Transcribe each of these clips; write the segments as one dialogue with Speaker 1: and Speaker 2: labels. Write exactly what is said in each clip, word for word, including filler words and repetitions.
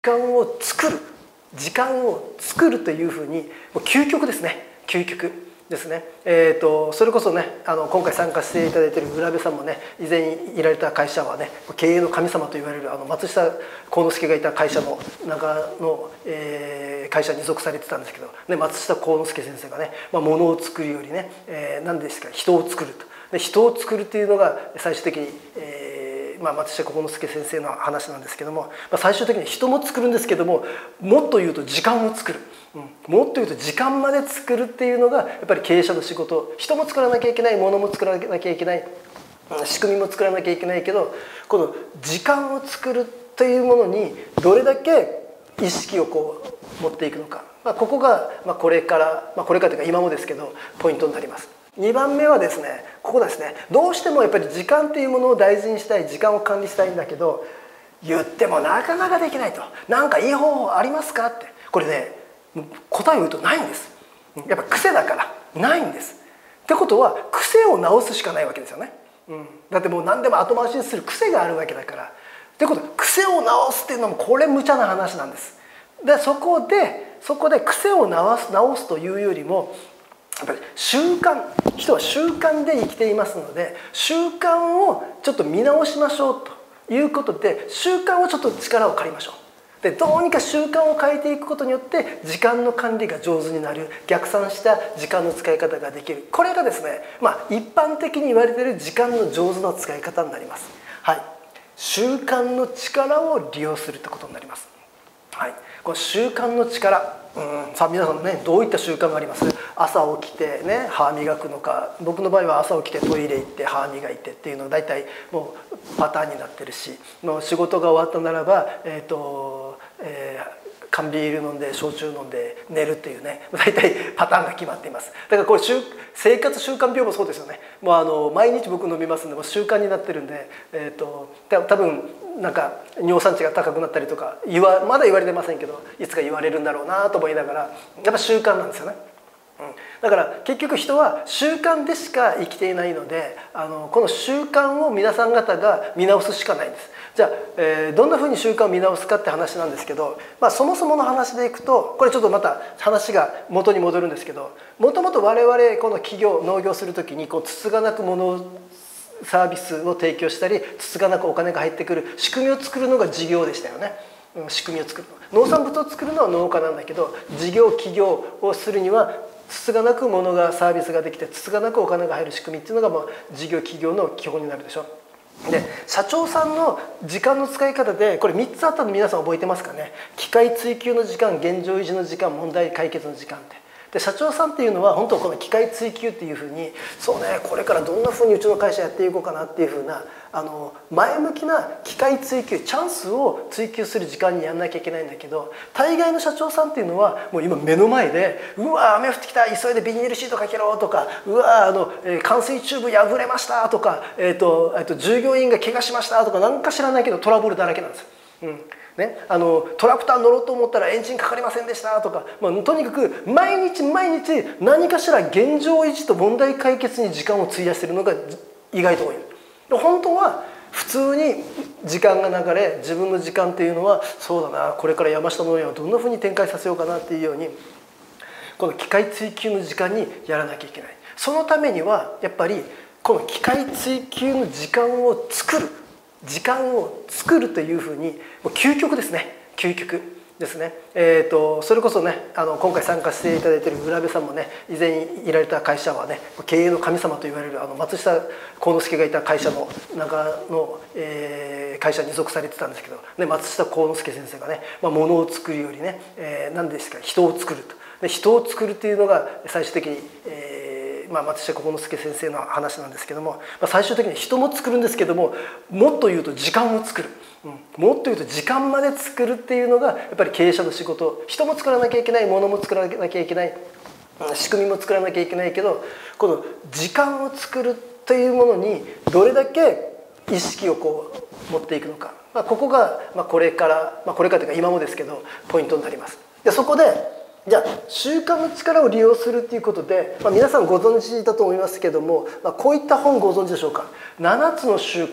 Speaker 1: 間を作る時間を作るというふうにもう究極ですね。究極ですね。えーと、それこそねあの今回参加していただいている浦部さんもね以前いられた会社はね経営の神様と言われるあの松下幸之助がいた会社の中の、えー、会社に属されてたんですけど、ね、松下幸之助先生がね、まあ、物を作るよりね、えー、何ですか人を作ると。で人を作るというのが最終的に、えーまあ、松下幸之助先生の話なんですけども、まあ、最終的に人も作るんですけどももっと言うと時間を作る。うん、もっと言うと時間まで作るっていうのがやっぱり経営者の仕事。人も作らなきゃいけない、物も作らなきゃいけない、仕組みも作らなきゃいけないけどこの時間を作るというものにどれだけ意識をこう持っていくのか、まあ、ここがまあこれから、まあ、これからというか今もですけどポイントになります。にばんめはですねここですね。どうしてもやっぱり時間っていうものを大事にしたい、時間を管理したいんだけど言ってもなかなかできないと。なんかいい方法ありますかって。これね答えを言うとないんです。やっぱ癖だからないんです。ってことは癖を直すしかないわけですよね。うん、だってもう何でも後回しにする癖があるわけだから。ってことは癖を直すっていうのもこれ無茶な話なんです。でそこでそこで癖を直す直すというよりもやっぱり習慣、人は習慣で生きていますので習慣をちょっと見直しましょうということで習慣をちょっと力を借りましょう。でどうにか習慣を変えていくことによって時間の管理が上手になる、逆算した時間の使い方ができる。これがですね、まあ、一般的に言われている時間の上手な使い方になります。はい、習慣の力を利用するってことになります。はい、この習慣の力、うん、さあ皆さんねどういった習慣があります？朝起きてね歯磨くのか、僕の場合は朝起きてトイレ行って歯磨いてっていうのが大体もうパターンになってるし、もう仕事が終わったならばえっと、えー缶ビール飲んで焼酎飲んで寝るっていうね大体パターンが決まっています。だからこれ生活習慣病もそうですよね。もうあの毎日僕飲みますんでもう習慣になってるんで、えー、と多分なんか尿酸値が高くなったりとか言わまだ言われてませんけどいつか言われるんだろうなと思いながらやっぱ習慣なんですよね。うん、だから結局人は習慣でしか生きていないのであのこの習慣を皆さん方が見直すしかないんです。じゃあ、えー、どんなふうに習慣を見直すかって話なんですけど、まあ、そもそもの話でいくとこれちょっとまた話が元に戻るんですけどもともと我々この企業農業する時にこうつつがなくものをサービスを提供したりつつがなくお金が入ってくる仕組みを作るのが事業でしたよね。仕組みを作る農産物を作るのは農家なんだけど事業企業をするにはつつがなくものがサービスができてつつがなくお金が入る仕組みっていうのがもう事業企業の基本になるでしょ。で社長さんの時間の使い方でこれみっつあったの皆さん覚えてますかね。機械追求の時間、現状維持の時間、問題解決の時間って。で社長さんっていうのは本当この機械追求っていうふうにそうねこれからどんなふうにうちの会社やっていこうかなっていうふうなあの前向きな機械追求チャンスを追求する時間にやんなきゃいけないんだけど大概の社長さんっていうのはもう今目の前で「うわ雨降ってきた急いでビニールシートかけろ」とか「うわあの、えー、冠水チューブ破れました」とか、えーとえーと「従業員が怪我しました」とか何か知らないけどトラブルだらけなんですよ。うんね、あのトラクター乗ろうと思ったらエンジンかかりませんでしたとか、まあ、とにかく毎日毎日何かしら現状維持と問題解決に時間を費やしているのが意外と多い。本当は普通に時間が流れ自分の時間っていうのはそうだなこれから山下農園をどんなふうに展開させようかなっていうようにこの機械追求の時間にやらなきゃいけない。そのためにはやっぱりこの機械追求の時間を作る時間を作るというふうにもう究極ですね。究極ですね。えーとそれこそねあの今回参加していただいている浦部さんもね以前いられた会社はね経営の神様と言われるあの松下幸之助がいた会社の中の、えー、会社に属されてたんですけど、ね、松下幸之助先生がね、まあ、物を作るよりね、えー、何ですか人を作ると。で人を作るというのが最終的に、えーまあ、松下幸之助先生の話なんですけども、まあ、最終的に人も作るんですけどももっと言うと時間を作る、うん、もっと言うと時間まで作るっていうのがやっぱり経営者の仕事。人も作らなきゃいけない、物も作らなきゃいけない、仕組みも作らなきゃいけないけどこの時間を作るというものにどれだけ意識をこう持っていくのか、まあ、ここがまあこれから、まあ、これからというか今もですけどポイントになります。でそこでじゃあ習慣の力を利用するっていうことで、まあ、皆さんご存知だと思いますけども、まあ、こういった本ご存知でしょうか。ななつの習慣、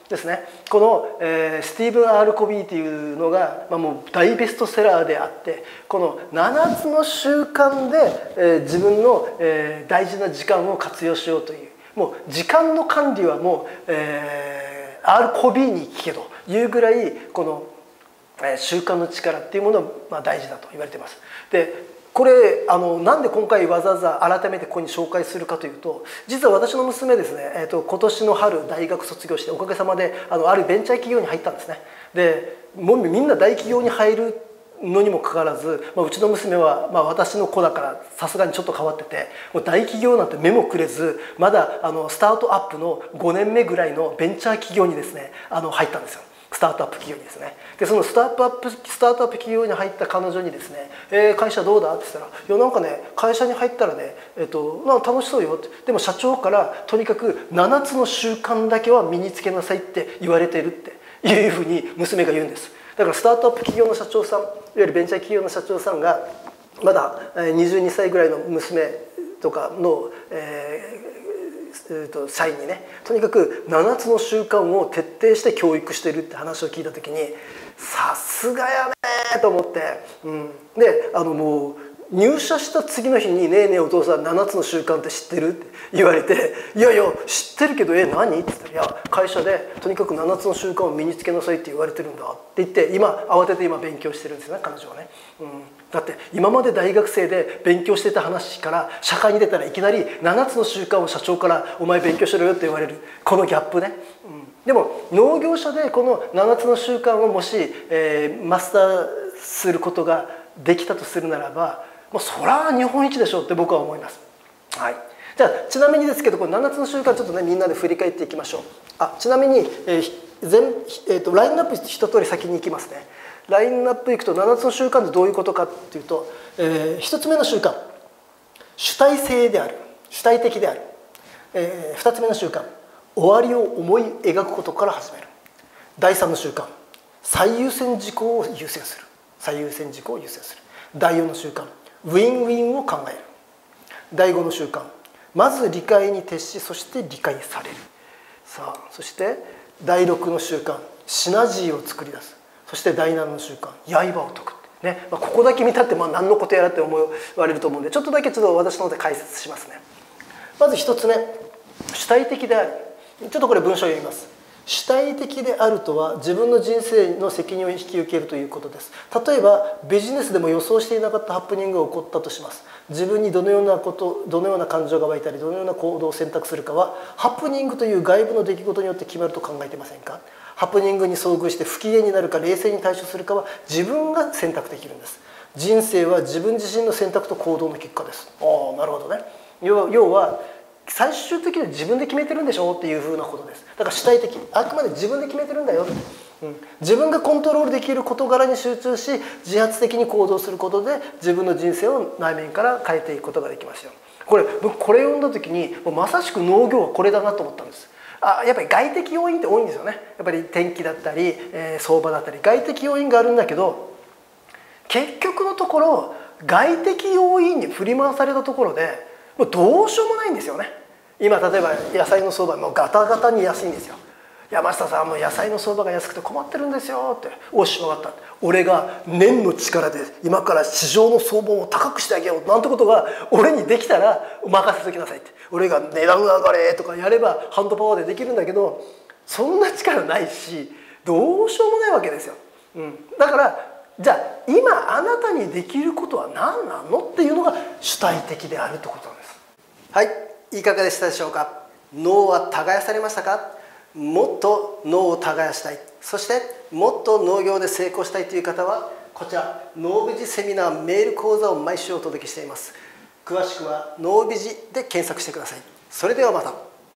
Speaker 1: ですね。この、えー、スティーブン・アール・コビーっていうのが、まあ、もう大ベストセラーであって、このななつの習慣で、えー、自分の、えー、大事な時間を活用しようという、もう時間の管理はもう、えー、アール・コビーに聞けというぐらいこの、えー、習慣の力っていうものは、まあ、大事だと言われています。でこれあのなんで今回わざわざ改めてここに紹介するかというと、実は私の娘ですね、えー、と今年の春大学卒業しておかげさまであのあるベンチャー企業に入ったんですね。でもうみんな大企業に入るのにもかかわらず、まあ、うちの娘は、まあ、私の子だからさすがにちょっと変わってて、もう大企業なんて目もくれず、まだあのスタートアップのごねんめぐらいのベンチャー企業にですねあの入ったんですよ。スタートアップ企業にですね。でそのスタートアップスタートアップ企業に入った彼女にですね「えー、会社どうだ?」って言ったら「いやなんかね会社に入ったらね、えっとまあ、楽しそうよ」って。でも社長からとにかくななつの習慣だけは身につけなさいって言われてるっていうふうに娘が言うんです。だからスタートアップ企業の社長さん、いわゆるベンチャー企業の社長さんがまだにじゅうにさいぐらいの娘とかの、えーと社員にねとにかくななつの習慣を徹底して教育してるって話を聞いた時に、さすがやねと思って、うん、であのもう入社した次の日に「ねえねえお父さんななつの習慣って知ってる?」って言われて「いやいや知ってるけどえ何?」って言ったら「いや会社でとにかくななつの習慣を身につけなさいって言われてるんだ」って言って、今慌てて今勉強してるんですよね彼女はね。うん、だって今まで大学生で勉強してた話から社会に出たらいきなりななつの習慣を社長から「お前勉強しろよ」って言われるこのギャップね。うん、でも農業者でこのななつの習慣をもし、えー、マスターすることができたとするならば、もうそら日本一でしょうって僕は思います。はい、じゃあちなみにですけどこのななつの習慣ちょっとねみんなで振り返っていきましょう。あちなみに、えー全えー、とラインナップ一通り先に行きますね。ラインナップいくとななつの習慣ってどういうことかっていうと、えー、ひとつめの習慣主体性である、主体的である、えー、ふたつめの習慣終わりを思い描くことから始める、だいさんの習慣最優先事項を優先する、最優先事項を優先する、だいよんの習慣ウィンウィンを考える、だいごの習慣まず理解に徹しそして理解される、さあそしてだいろくの習慣シナジーを作り出す、そしてだいななの習慣刃を解くね、まあ、ここだけ見たってまあ何のことやらって思われると思うんでちょっとだけちょっと私の方で解説しますね。まずひとつめ主体的である。ちょっとこれ文章を読みます。主体的であるとは自分の人生の責任を引き受けるということです。例えばビジネスでも予想していなかったハプニングが起こったとします。自分にどのようなことどのような感情が湧いたりどのような行動を選択するかはハプニングという外部の出来事によって決まると考えていませんか。ハプニングに遭遇して不機嫌になるか冷静に対処するかは自分が選択できるんです。人生は自分自身の選択と行動の結果です。ああなるほどね。要要は最終的には自分で決めてるんでしょっていうふうなことです。だから主体的、あくまで自分で決めてるんだよ、うん、自分がコントロールできる事柄に集中し自発的に行動することで自分の人生を内面から変えていくことができますよ。これ僕これを読んだ時にもうまさしく農業はこれだなと思ったんです。あやっぱり外的要因って多いんですよね。やっぱり天気だったり、えー、相場だったり外的要因があるんだけど結局のところ外的要因に振り回されたところでもうどうしようもないんですよね。今例えば野菜の相場もうガタガタに安いんですよ。山下さんも野菜の相場が安くて困ってるんですよって。おし分かった、俺が念の力で今から市場の相場を高くしてあげようなんてことが俺にできたら任せときなさいって。俺が値段上がれとかやればハンドパワーでできるんだけどそんな力ないしどうしようもないわけですよ、うん、だからじゃあ今あなたにできることは何なのっていうのが主体的であるってことなんです。はい、いかがでしたでしょうか。脳は耕されましたか。もっと脳を耕したい、そしてもっと農業で成功したいという方はこちら脳美寺セミナーメール講座を毎週お届けしています。詳しくは脳美寺で検索してください。それではまた。